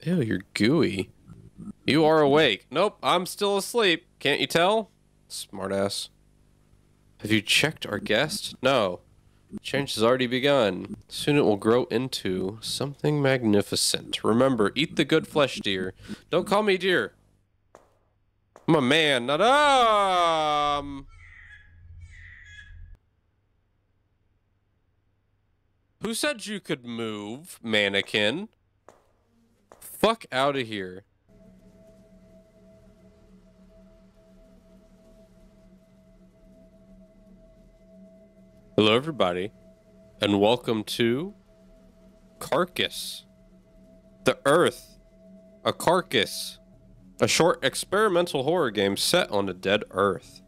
Ew, you're gooey. You are awake. Nope, I'm still asleep. Can't you tell? Smartass. Have you checked our guest? No. Change has already begun. Soon it will grow into something magnificent. Remember, eat the good flesh, dear. Don't call me dear. I'm a man, not Who said you could move, mannequin? Fuck out of here. Hello, everybody, and welcome to Carcass. The Earth. A Carcass. A short experimental horror game set on a dead Earth.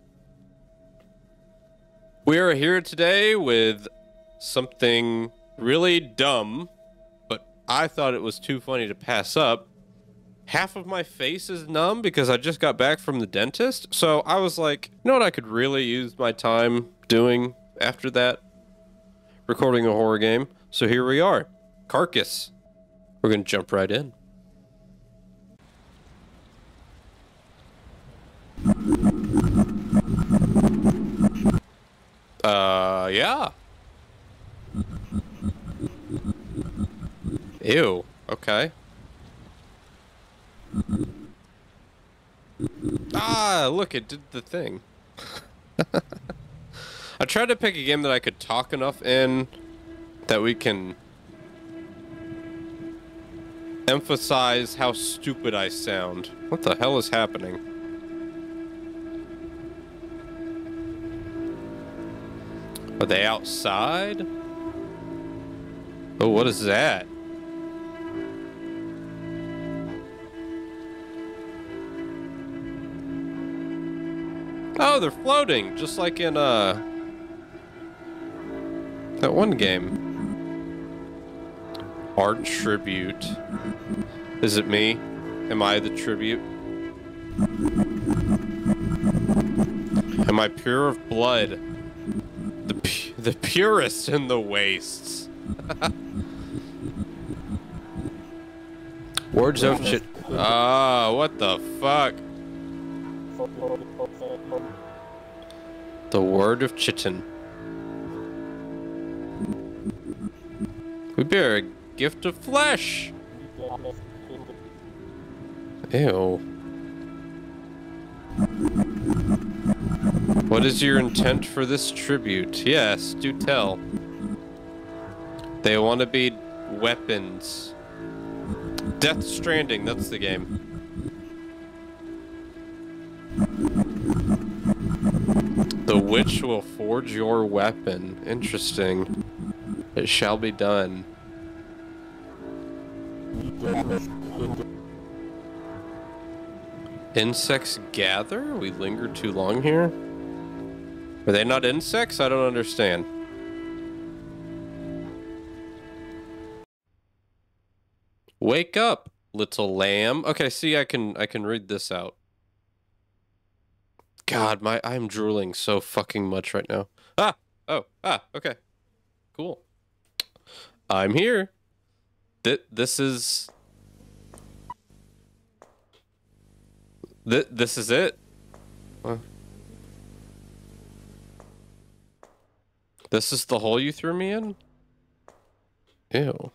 We are here today with something really dumb, but I thought it was too funny to pass up. Half of my face is numb because I just got back from the dentist, so I was like, you know what I could really use my time doing after that? Recording a horror game. So here we are. Carcass. We're gonna jump right in. Yeah. Ew. Okay. Ah, look, it did the thing. I tried to pick a game that I could talk enough in that we can emphasize how stupid I sound. What the hell is happening? Are they outside? Oh, what is that? Oh, they're floating, just like in, that one game. Art tribute. Is it me? Am I the tribute? Am I pure of blood? The purest in the wastes. Words of shit. Ah, what the fuck? The word of Chitin. We bear a gift of flesh. Ew. What is your intent for this tribute? Yes, do tell. They want to be weapons. Death Stranding, that's the game. The witch will forge your weapon. Interesting. It shall be done. Insects gather? We linger too long here? Are they not insects? I don't understand. Wake up, little lamb. Okay, see, I can read this out. God, I'm drooling so fucking much right now. Ah! Oh, okay. Cool. I'm here. This is it. This is the hole you threw me in? Ew.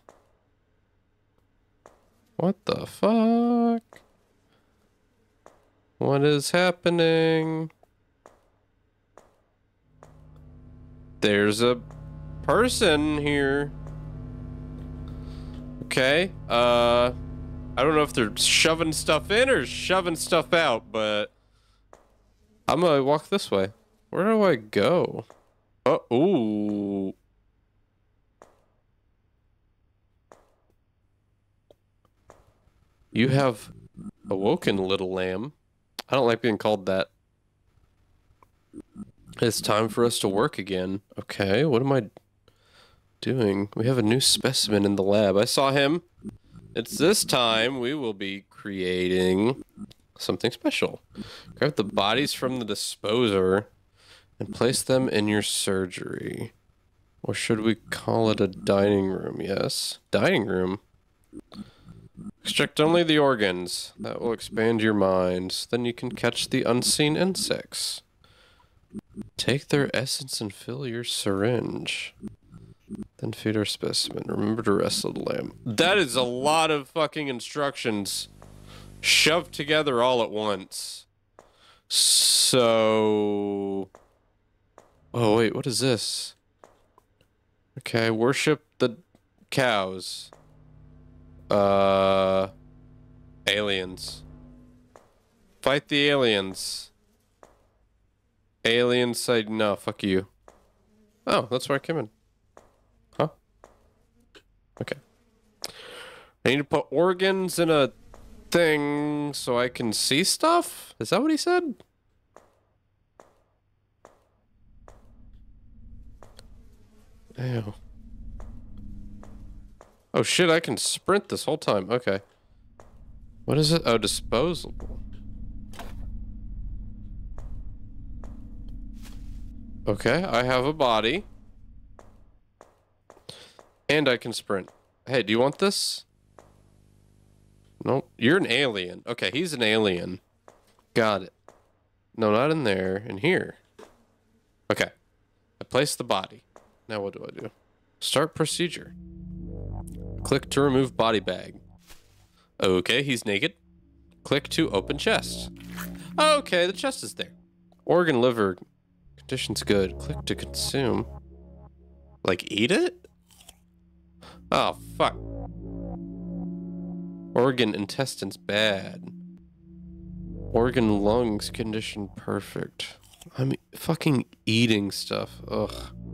What the fuck? What is happening? There's a person here. Okay, I don't know if they're shoving stuff in or shoving stuff out, but I'm gonna walk this way. Where do I go? Oh, ooh. You have awoken, little lamb. I don't like being called that. It's time for us to work again. Okay, what am I doing? We have a new specimen in the lab. I saw him. It's this time we will be creating something special. Grab the bodies from the disposer and place them in your surgery. Or should we call it a dining room? Yes. Dining room. Extract only the organs. That will expand your mind. Then you can catch the unseen insects. Take their essence and fill your syringe. Then feed our specimen. Remember to wrestle the lamb. That is a lot of fucking instructions shoved together all at once. So... Oh, wait, what is this? Okay, worship the cows. Aliens. Fight the aliens. Aliens say no, fuck you. Oh, that's where I came in. Huh? Okay. I need to put organs in a thing so I can see stuff? Is that what he said? Ew. Oh shit, I can sprint this whole time. Okay. What is it? Oh, disposable. Okay, I have a body. And I can sprint. Hey, do you want this? Nope. You're an alien. Okay, he's an alien. Got it. No, not in there. In here. Okay. I place the body. Now what do I do? Start procedure. Click to remove body bag. Okay, he's naked. Click to open chest. Okay, the chest is there. Organ liver. Condition's good. Click to consume. Like, eat it? Oh, fuck. Organ intestines bad. Organ lungs condition perfect. I'm fucking eating stuff. Ugh.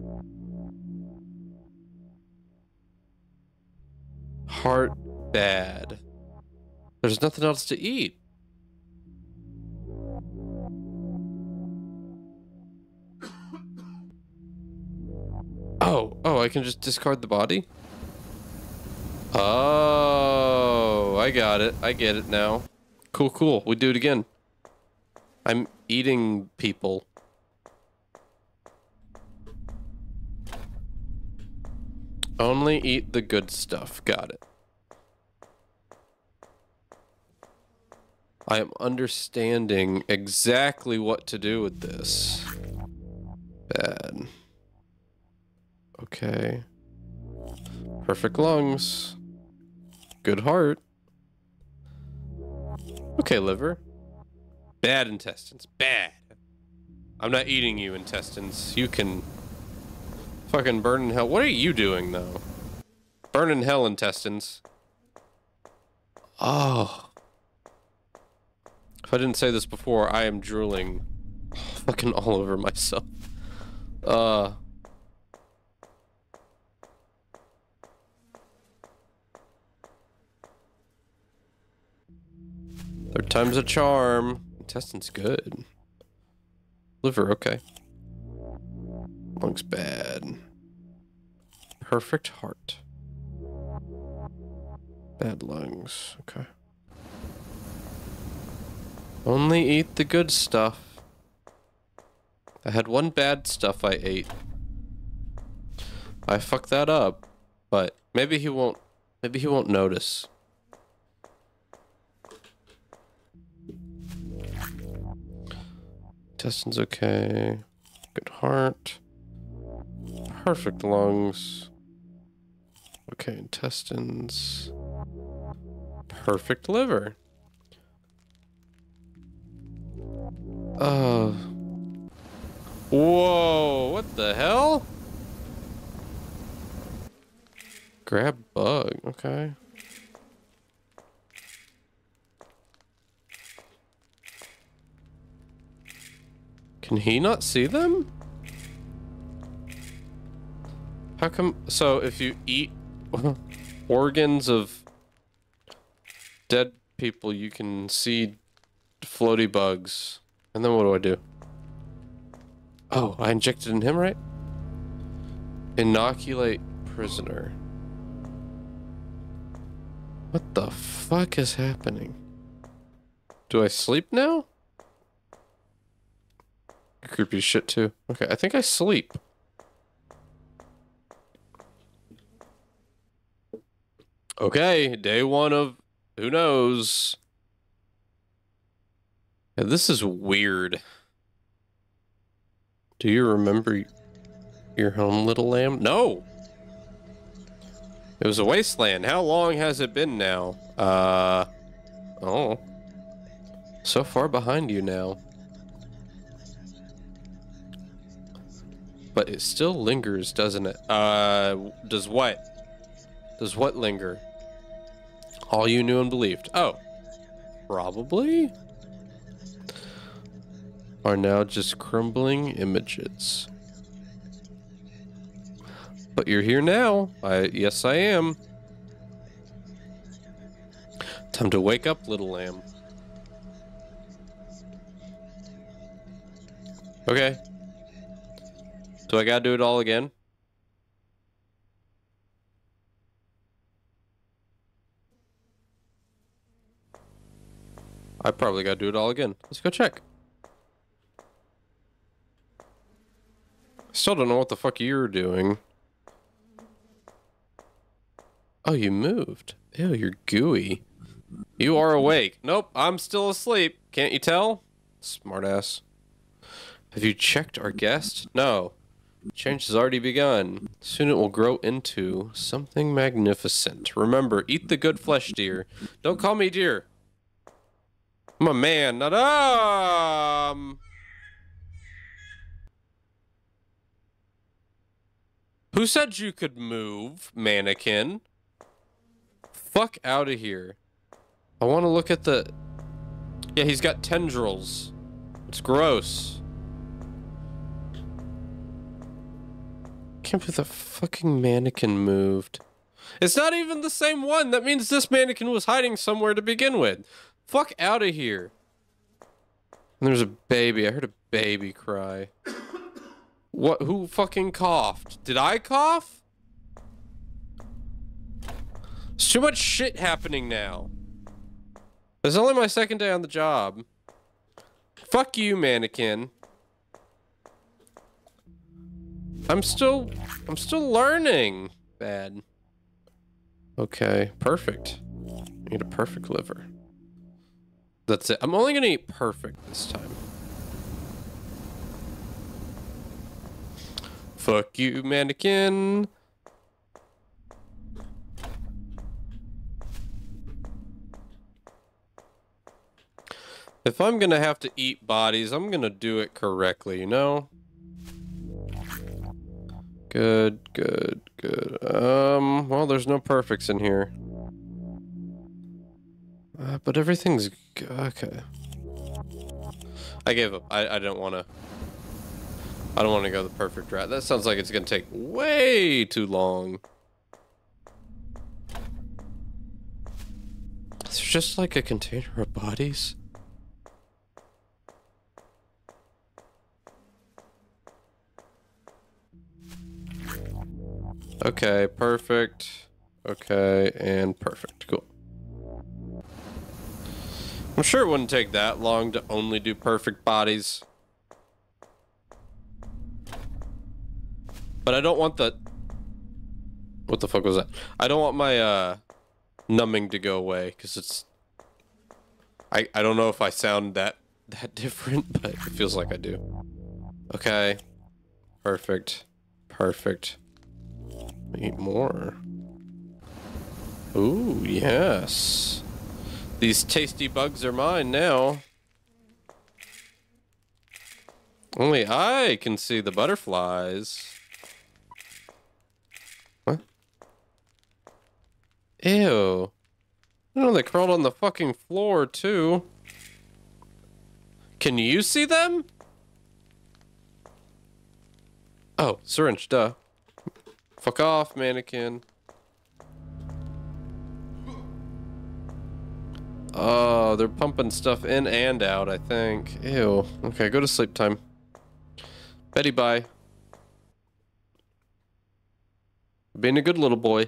Heart bad. There's nothing else to eat. Oh, I can just discard the body? Oh, I got it. I get it now. Cool. We do it again. I'm eating people. Only eat the good stuff. Got it. I am understanding exactly what to do with this. Bad. Okay. Perfect lungs. Good heart. Okay, liver. Bad intestines. Bad. I'm not eating you, intestines. You can fucking burn in hell. What are you doing, though? Burn in hell, intestines. Oh. If I didn't say this before, I am drooling fucking all over myself. Third time's a charm. Intestine's good. Liver, okay. Lungs bad. Perfect heart. Bad lungs, okay. Only eat the good stuff. I had one bad stuff I ate. I fucked that up, but maybe he won't notice. Intestines okay. Good heart. Perfect lungs. Okay, intestines. Perfect liver. Whoa, what the hell? Grab bug, okay. Can he not see them? How come? So if you eat organs of dead people, you can see floaty bugs. And then what do I do? Oh, I injected in him, right? Inoculate prisoner. What the fuck is happening? Do I sleep now? Creepy shit too. Okay, I think I sleep. Okay, day one of Who knows? Yeah, this is weird. Do you remember your home, little lamb? No! It was a wasteland. How long has it been now? Oh. So far behind you now. But it still lingers, doesn't it? Does what? Does what linger? All you knew and believed. Oh. Probably? Are now just crumbling images. But you're here now. Yes, I am. Time to wake up, little lamb. Okay. Do I gotta do it all again? I probably gotta do it all again. Let's go check. Still don't know what the fuck you're doing. Oh, you moved. Ew, you're gooey. You are awake. Nope, I'm still asleep. Can't you tell? Smartass. Have you checked our guest? No. Change has already begun. Soon it will grow into something magnificent. Remember, eat the good flesh, dear. Don't call me dear. I'm a man, not Who said you could move, mannequin? Fuck out of here. I want to look at the... Yeah, he's got tendrils. It's gross. Can't believe the fucking mannequin moved. It's not even the same one. That means this mannequin was hiding somewhere to begin with. Fuck out of here. And there's a baby. I heard a baby cry. What? Who fucking coughed? Did I cough? There's too much shit happening now. It's only my second day on the job. Fuck you, mannequin. I'm still learning. Bad. Okay, perfect. I need a perfect liver. That's it. I'm only gonna eat perfect this time. Fuck you, mannequin. If I'm gonna have to eat bodies, I'm gonna do it correctly, you know? Good, good, good. Well, there's no perfects in here. But everything's okay. I gave up. I don't want to. I don't want to go the perfect route. That sounds like it's gonna take way too long. It's just like a container of bodies. Okay, perfect. Okay, and perfect. Cool. I'm sure it wouldn't take that long to only do perfect bodies. But I don't want the... What the fuck was that? I don't want my, numbing to go away, because it's... I don't know if I sound that different, but it feels like I do. Okay. Perfect. Perfect. Eat more. Ooh, yes. These tasty bugs are mine now. Only I can see the butterflies. What? Ew. I know they crawled on the fucking floor, too. Can you see them? Oh, syringe, duh. Fuck off, mannequin. Oh, they're pumping stuff in and out, I think. Ew. Okay, go to sleep time. Betty, bye. Being a good little boy.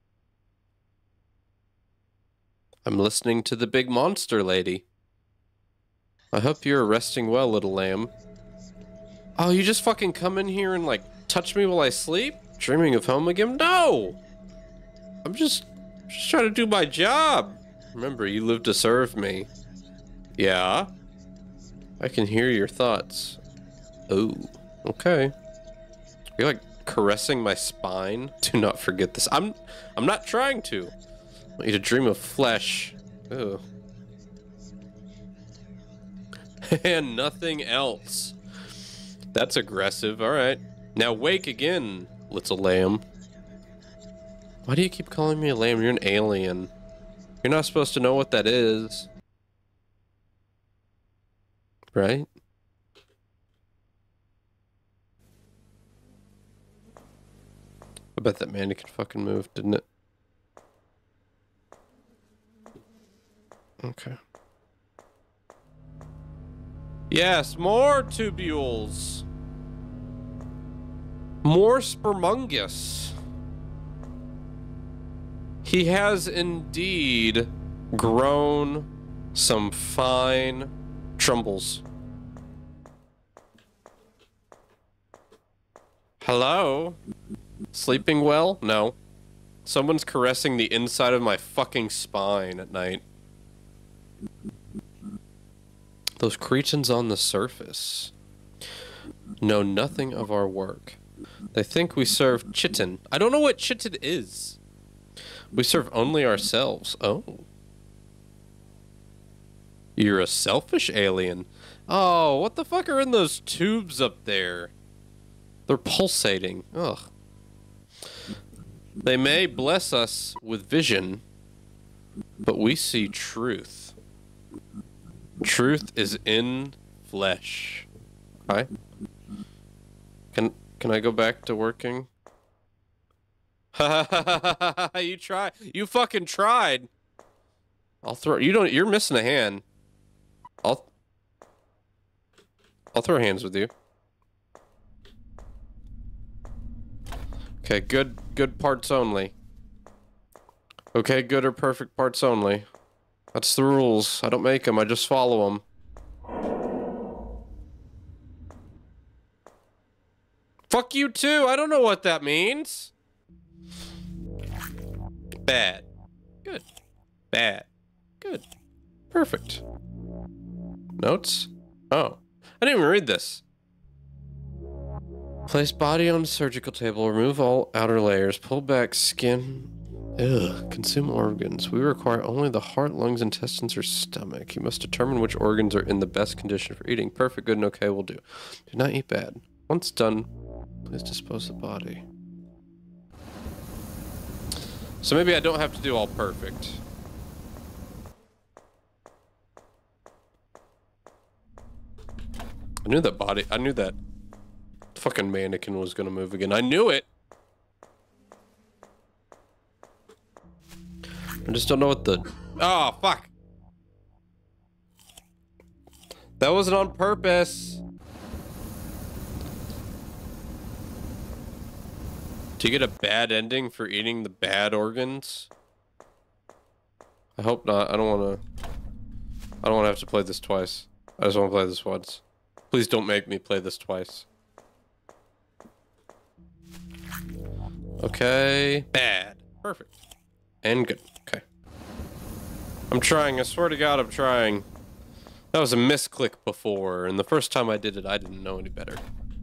I'm listening to the big monster lady. I hope you're resting well, little lamb. Oh, you just fucking come in here and, like, touch me while I sleep? Dreaming of home again? No! I'm just trying to do my job. Remember, you live to serve me. Yeah? I can hear your thoughts. Oh, okay. You're like caressing my spine. Do not forget this. I'm not trying to. I want you to dream of flesh. Ew. And nothing else. That's aggressive. All right. Now wake again, little lamb. Why do you keep calling me a lamb? You're an alien. You're not supposed to know what that is. Right? I bet that mannequin fucking moved, didn't it? Okay. Yes, more tubules. More spermungus. He has indeed grown some fine trumbles. Hello? Sleeping well? No. Someone's caressing the inside of my fucking spine at night. Those cretins on the surface know nothing of our work. They think we serve chitin. I don't know what chitin is. We serve only ourselves. Oh. You're a selfish alien. Oh, what the fuck are in those tubes up there? They're pulsating. Ugh. They may bless us with vision, but we see truth. Truth is in flesh. Hi. Can I go back to working? You try. You fucking tried. I'll throw. You're missing a hand. I'll throw hands with you. Okay, good parts only. Okay, good or perfect parts only. That's the rules. I don't make them, I just follow them. Fuck you too, I don't know what that means. Bad. Good. Bad. Good. Perfect. Notes? Oh. I didn't even read this. Place body on surgical table, remove all outer layers, pull back skin. Ugh, consume organs. We require only the heart, lungs, intestines, or stomach. You must determine which organs are in the best condition for eating. Perfect, good, and okay will do. Do not eat bad. Once done, please dispose the body. So maybe I don't have to do all perfect. I knew that fucking mannequin was gonna move again. I knew it! I just don't know what the... Oh, fuck! That wasn't on purpose! Do you get a bad ending for eating the bad organs? I hope not. I don't wanna have to play this twice. I just wanna play this once. Please don't make me play this twice. Okay. Bad. Perfect. And good. Okay. I'm trying. I swear to God, I'm trying. That was a misclick before, and the first time I did it, I didn't know any better.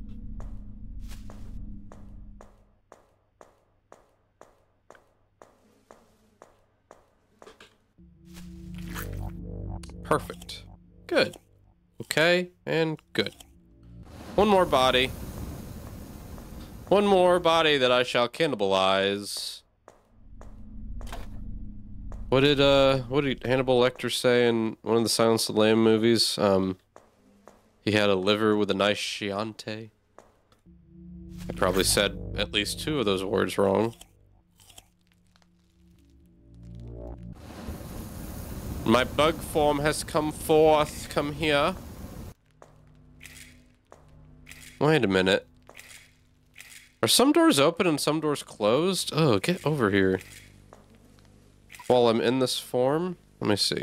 Perfect. Good. Okay, and good. One more body. One more body that I shall cannibalize. What did Hannibal Lecter say in one of the Silence of the Lamb movies? He had a liver with a nice Chianti. I probably said at least 2 of those words wrong. My bug form has come forth. Come here. Wait a minute. Are some doors open and some doors closed? Oh, get over here. While I'm in this form? Let me see.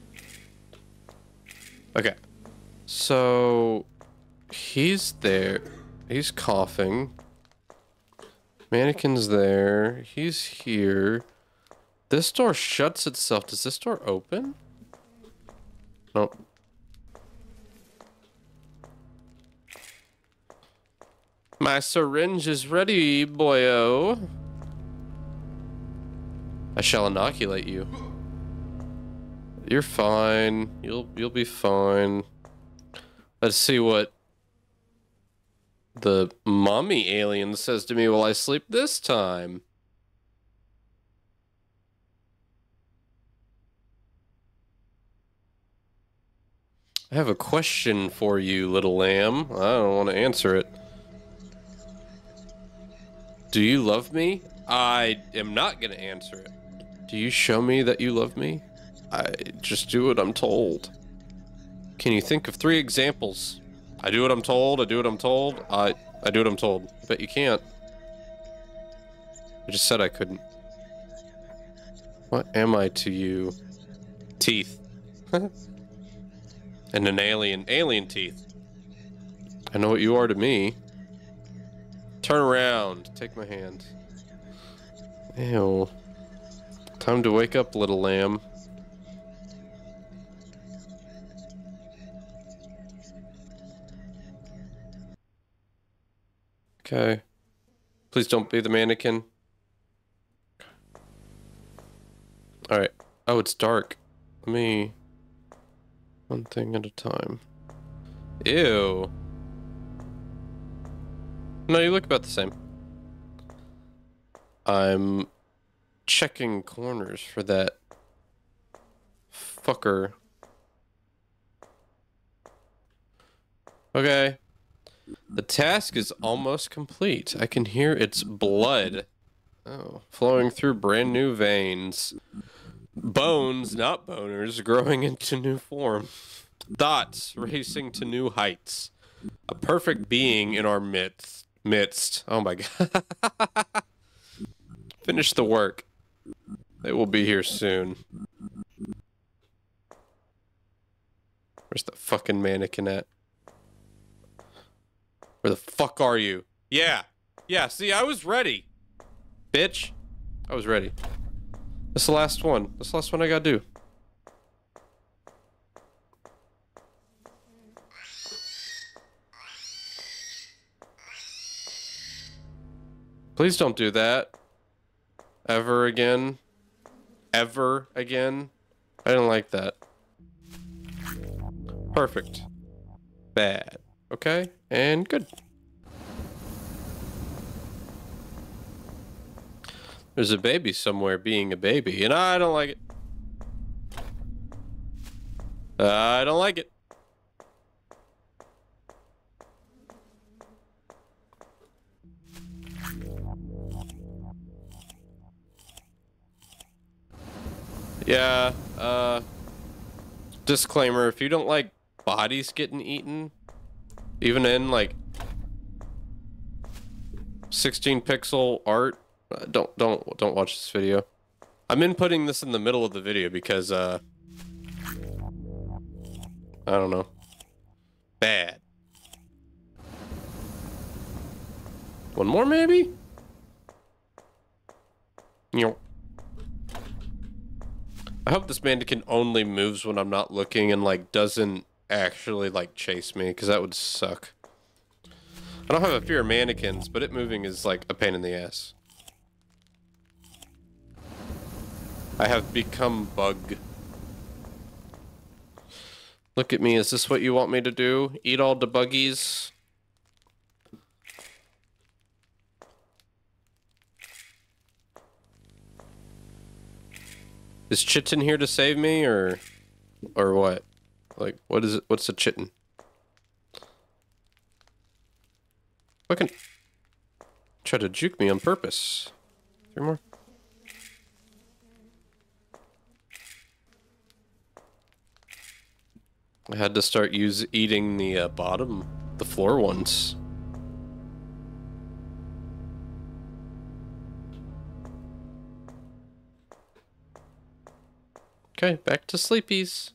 Okay. So... he's there. He's coughing. Mannequin's there. He's here. This door shuts itself. Does this door open? Nope. My syringe is ready, boyo. I shall inoculate you. You're fine. You'll be fine. Let's see what the mommy alien says to me while I sleep this time. I have a question for you, little lamb. I don't want to answer it. Do you love me? I am not going to answer it. Do you show me that you love me? I just do what I'm told. Can you think of 3 examples? I do what I'm told, I do what I'm told, I do what I'm told. I bet you can't. I just said I couldn't. What am I to you? Teeth. And an alien teeth. I know what you are to me. Turn around, take my hand. Ew. Time to wake up, little lamb. Okay. Please don't be the mannequin. Alright. Oh, it's dark. Let me... One thing at a time. Ew. No, you look about the same. I'm checking corners for that fucker. Okay. The task is almost complete. I can hear its blood. Oh, flowing through brand new veins. Bones, not boners, growing into new form. Dots racing to new heights. A perfect being in our midst. Oh my god. Finish the work. They will be here soon. Where's the fucking mannequin at? Where the fuck are you? Yeah. Yeah, see, I was ready. Bitch. I was ready. That's the last one. That's the last one I gotta do. Please don't do that. Ever again. Ever again. I didn't like that. Perfect. Bad. Okay, and good. There's a baby somewhere being a baby, and I don't like it. I don't like it. Yeah, disclaimer, if you don't like bodies getting eaten, even in like 16 pixel art, don't watch this video. I'm inputting this in the middle of the video because I don't know. Bad. One more maybe? Yo. I hope this mannequin only moves when I'm not looking and like doesn't actually like chase me, because that would suck. I don't have a fear of mannequins, but it moving is like a pain in the ass. I have become bug. Look at me, is this what you want me to do? Eat all the buggies? Is Chitin here to save me, or what? Like, what is it? What's a Chitin? Fucking try to juke me on purpose. 3 more. I had to start eating the the floor ones. Okay, back to sleepies.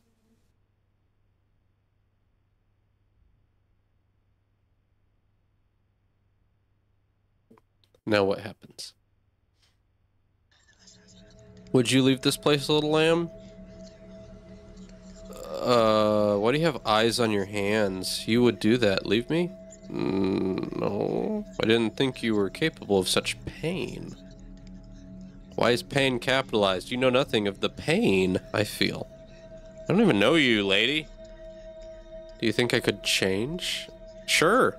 Now what happens? Would you leave this place, little lamb? Why do you have eyes on your hands? You would do that. Leave me? No. I didn't think you were capable of such pain. Why is pain capitalized? You know nothing of the pain I feel. I don't even know you, lady. Do you think I could change? Sure.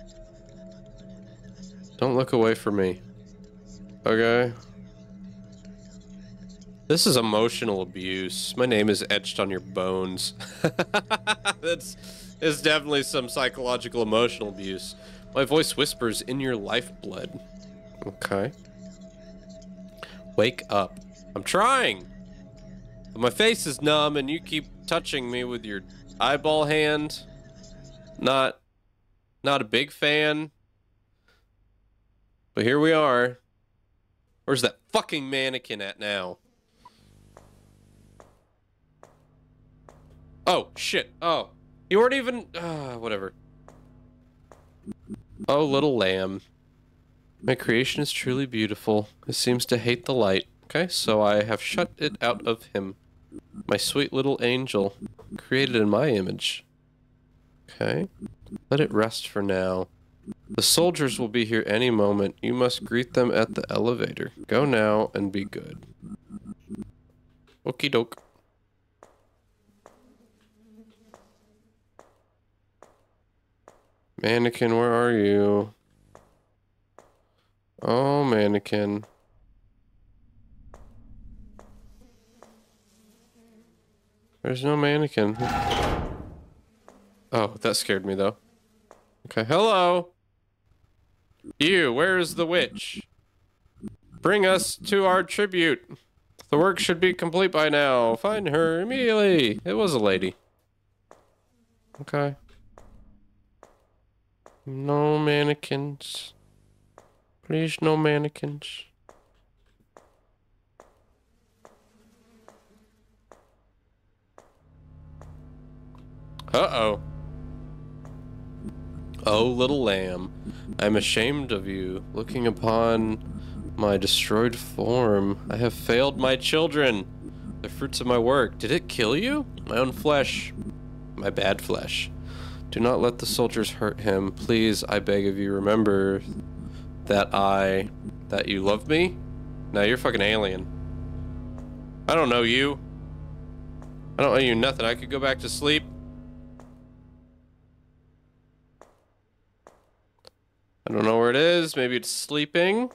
Don't look away from me. Okay. This is emotional abuse. My name is etched on your bones. It's definitely some psychological emotional abuse. My voice whispers in your lifeblood. Okay. Wake up. I'm trying. But my face is numb and you keep touching me with your eyeball hand. Not a big fan. But here we are. Where's that fucking mannequin at now? Oh, shit. Oh. You weren't even... whatever. Oh, little lamb. My creation is truly beautiful. It seems to hate the light. Okay, so I have shut it out of him. My sweet little angel. Created in my image. Okay. Let it rest for now. The soldiers will be here any moment. You must greet them at the elevator. Go now and be good. Okie doke. Mannequin, where are you? Oh, mannequin. There's no mannequin. Oh, that scared me, though. Okay, hello! You, where is the witch? Bring us to our tribute. The work should be complete by now. Find her immediately. It was a lady. Okay. No mannequins. Please, no mannequins. Uh-oh. Oh, little lamb, I'm ashamed of you. Looking upon my destroyed form, I have failed my children. The fruits of my work. Did it kill you? My own flesh. My bad flesh. Do not let the soldiers hurt him. Please, I beg of you, remember that you love me? No, you're fucking alien. I don't know you. I don't owe you nothing. I could go back to sleep. I don't know where it is. Maybe it's sleeping.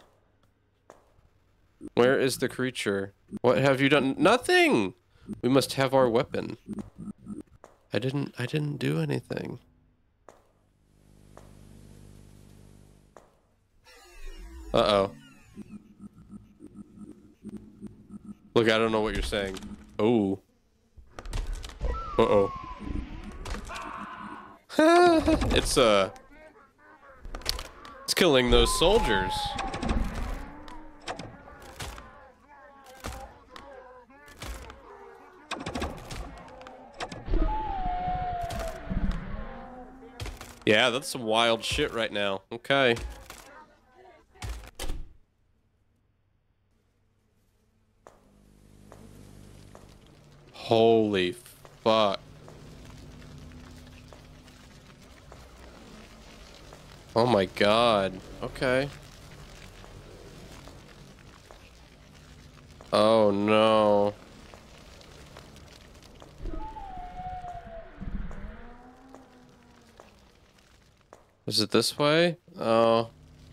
Where is the creature? What have you done? Nothing! We must have our weapon. I didn't do anything. Uh-oh. Look, I don't know what you're saying. Oh. Uh-oh. It's killing those soldiers. Yeah, that's some wild shit right now. Okay. Holy fuck. Oh my god. Okay. Oh no. Is it this way? Oh.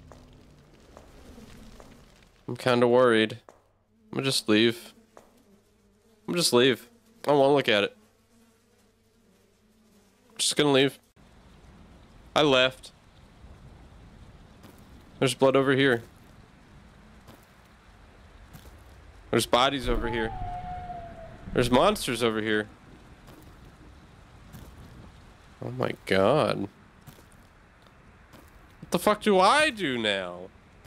I'm kinda worried. I'm gonna just leave. I'm just leave. I don't wanna look at it. I'm just gonna leave. I left. There's blood over here. There's bodies over here. There's monsters over here. Oh my god. What the fuck do I do now?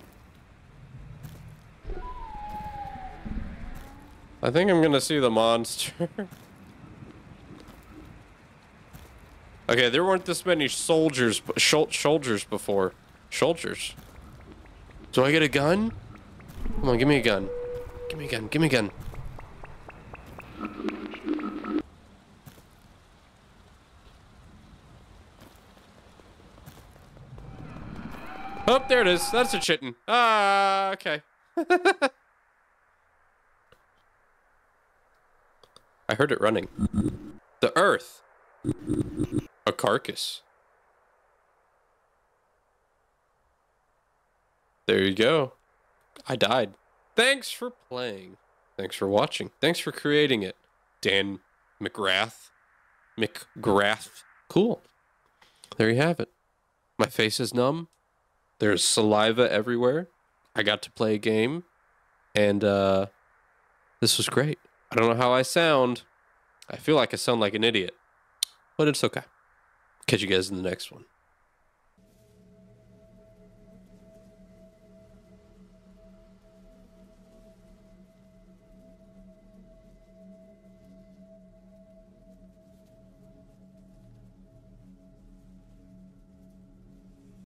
I think I'm gonna see the monster. Okay, there weren't this many soldiers before. Soldiers. Do I get a gun? Come on, give me a gun. Give me a gun, give me a gun. Oh, there it is. That's a chitin. Ah, okay. I heard it running. The Earth. A carcass. There you go. I died. Thanks for playing. Thanks for watching. Thanks for creating it. Dan McGrath. McGrath. Cool. There you have it. My face is numb. There's saliva everywhere. I got to play a game. And this was great. I don't know how I sound. I feel like I sound like an idiot. But it's okay. Catch you guys in the next one.